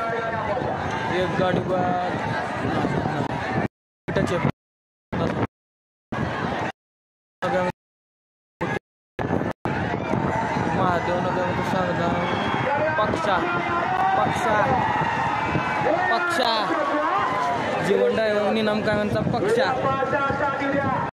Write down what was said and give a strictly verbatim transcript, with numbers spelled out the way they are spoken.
एक गाडी बाद महादेव नगर सांगता पक्षा पक्षा पक्षा जीवन ड्रायव्हर निनाम कामांचा पक्षा